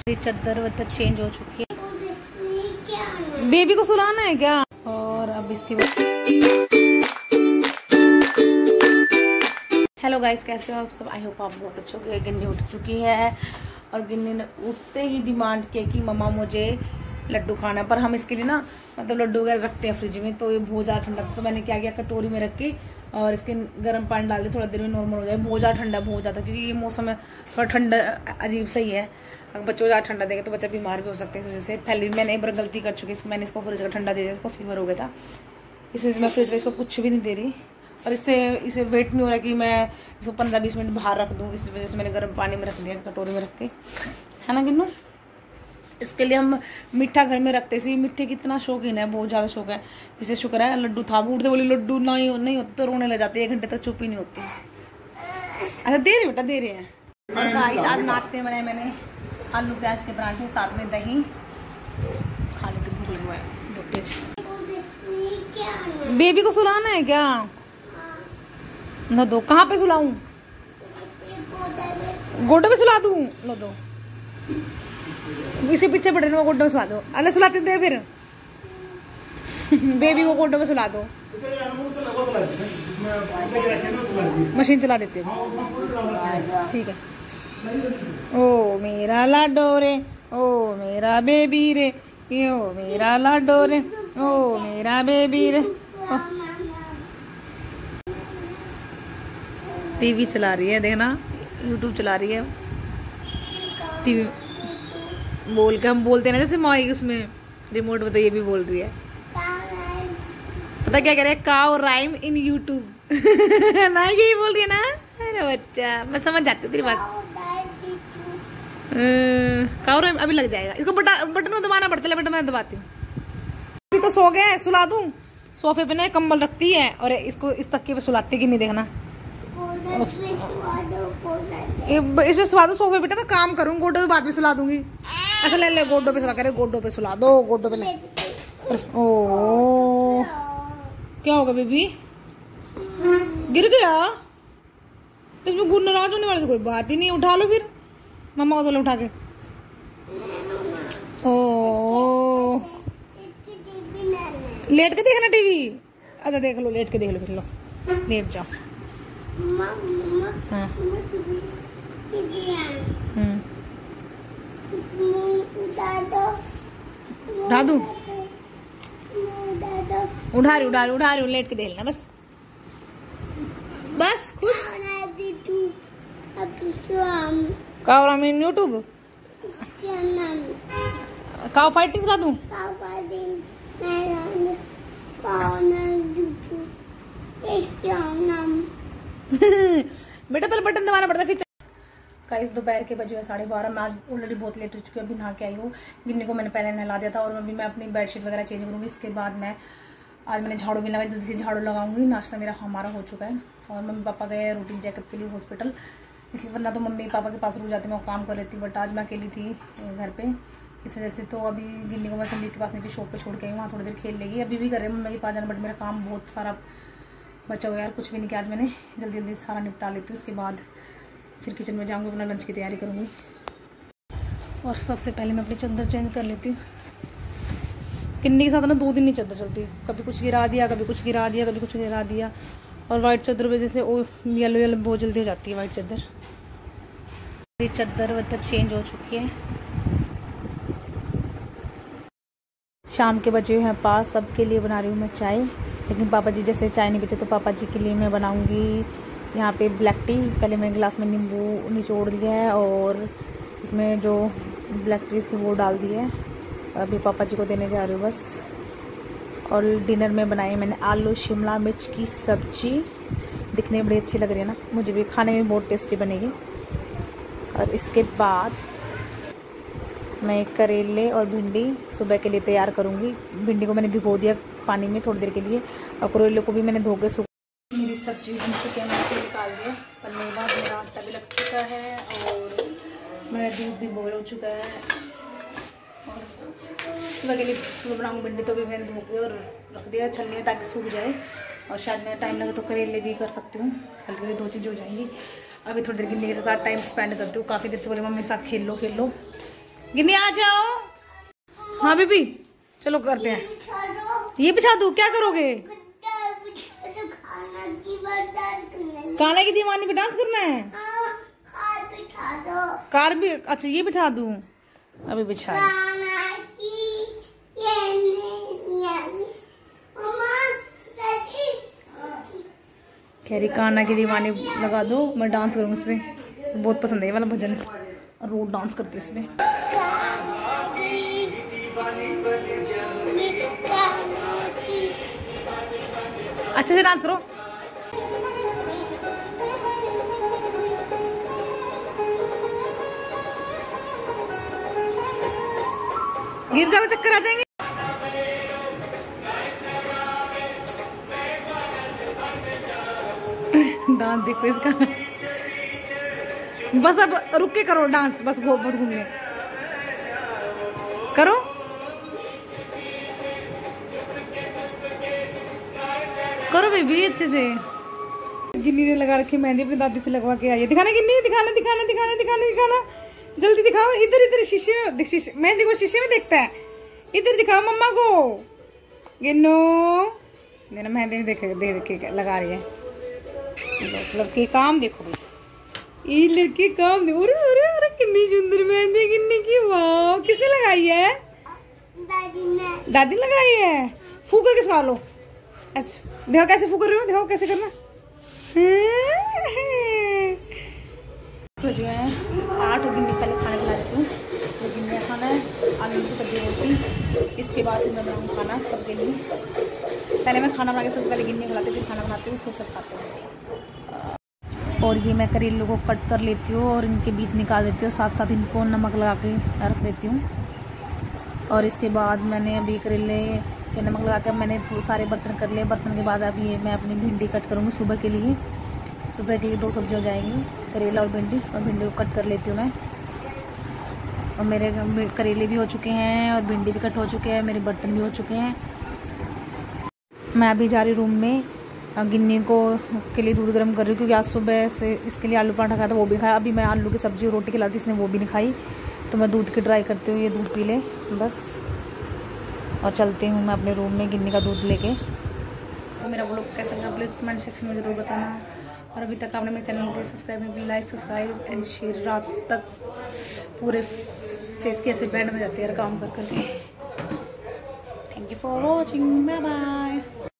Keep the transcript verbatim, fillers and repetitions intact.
चादर वदर चेंज हो चुकी है। बेबी को सुलाना है क्या? और अब इसके बाद हेलो गाइस, कैसे हो आप सब? आई होप आप बहुत अच्छे हो गए। गिन्नी उठ चुकी है और गिन्नी ने उठते ही डिमांड किया कि मम्मा मुझे लड्डू खाना। पर हम इसके लिए ना मतलब लड्डू वगैरह रखते हैं फ्रिज में, तो ये बहुत ज़्यादा ठंडा था। तो मैंने क्या किया, कटोरी में रख के और इसके गर्म पानी डाल दिया, थोड़ा देर में नॉर्मल हो जाए। बहुत ज़्यादा ठंडा बहुत ज़्यादा, क्योंकि ये मौसम है थोड़ा ठंडा अजीब सही है। अगर बच्चों को ज़्यादा ठंडा देगा तो बच्चा बीमार भी हो सकता है। इस वजह से पहले भी मैंने एक बार गलती कर चुकी है, मैंने इसको फ्रिज का ठंडा दे दिया, इसको फीवर हो गया था। इस वजह से मैं फ्रिज का इसको कुछ भी नहीं दे रही। और इससे इसे वेट नहीं हो रहा कि मैं इसको पंद्रह बीस मिनट बाहर रख दूँ, इस वजह से मैंने गर्म पानी में रख दिया, कटोरी में रख के, है ना गिन्नू। इसके लिए हम मीठा घर में रखते हैं। मीठे की इतना शौकीन है, बहुत ज़्यादा शौक है इसे। शुक्र है लड्डू था, उठते बोली लड्डू नहीं नहीं होते तो रोने लग जाते, एक घंटे तक चुप ही नहीं होती। अच्छा दे रहे बेटा, दे रहे हैं। और गाइस आज नाश्ते में बनाए मैंने आलू प्याज के पराठे, साथ में दही खा लेते, भूख लगी हुआ है दो तेज। बेबी को सुलाना है क्या? लो दो। कहाँ पे सुलाऊं? गोडे पे सुला दूं? लो दो, इसके पीछे पड़ रहे हैं, गोड्डो में सुला दो। अल्लाह सुलाते दे फिर बेबी को गोड्डो में सुला दो। मशीन चला देते हो, ठीक है। ओ मेरा लाडो रे, ओ मेरा बेबी रे, ओ मेरा लाडो रे, ओ मेरा बेबी रे। टीवी चला रही है, देखना यूट्यूब चला रही है। टीवी बोल के हम बोलते हैं ना जैसे माई उसमें रिमोट में, तो ये भी बोल रही है। पता क्या कह रहे हैं? काउ राइम इन यूट्यूब ना, यही बोल रही है ना। अरे बच्चा मैं समझ जाती हूँ तेरी बात। काउ राइम अभी लग जाएगा इसको। बटन बटन दबाना पड़ता है, बटन मैं दबाती हूँ। अभी तो सो गए, सुला दूं। सोफे पे ना कंबल रखती है और इसको इस तकिए पे सुलाती कि नहीं, देखना इसमें सुला दो सोफे। बेटा मैं काम करूँ, गोडो पे बाद में सुला दूंगी। अच्छा ले ले, गोडो पे सुला करे, गोडो पे सुला दो, गोडो पे ले। ओ क्या होगा बेबी? गिर गया? इसमें गुड नाराज होने वाली तो कोई बात ही नहीं, उठा लो फिर, मम्मा को तो ले उठा के। ओ लेट के देखना टीवी। अच्छा देख लो, लेट के देख लो फिर, लो लेट जाओ। हाँ उठा दूं? उठा रही उठा रही उठा रही हूँ, लेट के देख लेना बस बस। खुश cow rhyme in YouTube, cow fighting करा दूं? बेटा पर बटन दबाना पड़ता है फिर। गाइस दोपहर के बजे साढ़े बारह। मैं आज ऑलरेडी बहुत लेट हो चुकी हूँ, अभी नहा के आई हूँ। गिन्नी को मैंने पहले नहला दिया था और अभी मैं अपनी बेडशीट वगैरह चेंज करूँगी। इसके बाद मैं आज मैंने झाड़ू भी लगाई, जल्दी से झाड़ू लगाऊंगी। नाश्ता मेरा हमारा हो चुका है और मम्मी पापा गए रूटीन चेकअप के लिए हॉस्पिटल, इसलिए वरना तो मम्मी पापा के पास रुक जाती, मैं काम कर लेती। बट आज मैं अकेली थी घर पे, इस वजह से। तो अभी गिन्नी को मैं संदीप के पास नीचे शॉप पे छोड़ के आई, वहाँ थोड़ी देर खेल लेगी। अभी भी कर रहे हैं मम्मी के पास जाना, बट मेरा काम बहुत सारा बचा हुआ यार, कुछ भी नहीं किया आज मैंने। जल्दी जल्दी सारा निपटा लेती हूँ, उसके बाद फिर किचन में जाऊँगी, अपना लंच की तैयारी करूँगी। और सबसे पहले मैं अपनी चादर चेंज कर लेती हूँ। किन्नी के साथ ना दो दिन नहीं चादर चलती, कभी कुछ गिरा दिया, कभी कुछ गिरा दिया, कभी कुछ गिरा दिया। और वाइट चादर वजह से वो येलो येलो बहुत जल्दी हो जाती है वाइट चादर। चादर वदर चेंज हो चुकी है। शाम के बजे हैं पास, सबके लिए बना रही हूँ मैं चाय, लेकिन पापा जी जैसे चाय नहीं पीते तो पापा जी के लिए मैं बनाऊँगी यहाँ पे ब्लैक टी। पहले मैं गिलास में नींबू निचोड़ दिया है और इसमें जो ब्लैक टी थी वो डाल दी है। अभी पापा जी को देने जा रही हूँ बस। और डिनर में बनाई मैंने आलू शिमला मिर्च की सब्जी, दिखने में बड़ी अच्छी लग रही है ना, मुझे भी खाने में बहुत टेस्टी बनेगी। और इसके बाद मैं करेले और भिंडी सुबह के लिए तैयार करूँगी। भिंडी को मैंने भिगो दिया पानी में थोड़ी देर के लिए, और करेले को भी मैंने धो के सूख। मेरी सब्जी बन चुकी है, मैंने से निकाल दिया। बनने के बाद मेरा आटा भी लग चुका है और मेरा दूध भी बॉयल हो चुका है। और सुबह के लिए सुबह बनाऊँगी भिंडी, तो भी मैंने धो के और रख दिया छलनी में ताकि सूख जाए। और शायद मेरा टाइम लगे तो करेले भी कर सकती हूँ, हल्की हल्की दो चीज़ें हो जाएंगी। अभी थोड़ी देर के लिए साथ टाइम स्पेंड करती हूँ, काफ़ी देर से बोले मम्मी के साथ खेल लो खेल लो, गिन्नी आ जाओ। हाँ बेबी चलो करते हैं। ये बिछा दूँ, क्या करोगे? खाने की दीवानी पे डांस करना है? कार भी, अच्छा ये बिठा दूँ। अभी बिछा कह रही कान्हा की दीवानी लगा दो, मैं डांस करूँ इसमें। बहुत पसंद है ये वाला भजन, रोज डांस करती है इसमें। अच्छे से डांस करो। गिर जाओ, चक्कर आ जाएंगे। डांस देखो इसका। बस अब रुक के करो डांस, बस बहुत घूमने करो। करो बेबी अच्छे से। गिन्नी ने लगा रखी मेहंदी, अपनी दादी से लगवा के आई है। दिखाना गिन्नी, दिखाना दिखाना दिखाना दिखाना दिखाना, जल्दी दिखाओ। इधर इधर शीशे में, शीशे मेहंदी को शीशे में देखता है। इधर दिखाओ मम्मा को। गिन्नू देना मेहंदी में देख देख के लगा रही है। लड़के काम देखो भाई, ये लड़के काम देखो। अरे अरे अरे कितनी सुंदर मेहंदी गिन्नी की। वाह, किसने लगाई है? दादी ने। दादी लगाई है। फूक करके सवा लो। ऐसे देखो कैसे फूक कर रहे हो, दिखाओ कैसे करना। जो है आठ गिन्नी पहले खाना खिला देती हूँ। तो गिन्नी खाना है, आलू की सब्जी रोटी, इसके बाद फिर मैं बनाऊँ खाना सबके लिए। पहले मैं खाना बना के सबसे पहले गिन्नी खिलाती हूँ, फिर खाना बनाती हूँ, फिर सब खाते हैं। और ये मैं करेलों को कट कर लेती हूँ और इनके बीज निकाल देती हूँ, साथ साथ इनको नमक लगा के रख देती हूँ। और इसके बाद मैंने अभी करेले के नमक लगा कर मैंने सारे बर्तन कर लिए। बर्तन के बाद अभी मैं अपनी भिंडी कट करूँगी सुबह के लिए। सुबह के लिए दो सब्जी हो जाएंगी, करेला और भिंडी। और भिंडी को कट कर लेती हूँ मैं। और मेरे करेले भी हो चुके हैं और भिंडी भी कट हो चुके हैं, मेरे बर्तन भी हो चुके हैं। मैं अभी जा रही रूम में, गिन्नी को के लिए दूध गर्म कर रही हूँ, क्योंकि आज सुबह से इसके लिए आलू पराठा खाया था, वो भी खाया। अभी मैं आलू की सब्ज़ी और रोटी खिलाई थी, इसने वो भी नहीं खाई। तो मैं दूध की ट्राई करती हूँ, ये दूध पी ले बस। और चलती हूँ मैं अपने रूम में गिन्नी का दूध लेके। तो मेरा वो लोग कैसा लगा प्लीज़ कमेंट सेक्शन में ज़रूर बताना। और अभी तक आपने मेरे चैनल को सब्सक्राइब नहीं किया, लाइक सब्सक्राइब एंड शेयर। रात तक पूरे फेस के ऐसे बैंड में जाते हैं काम कर करके। Thank you for watching, bye bye.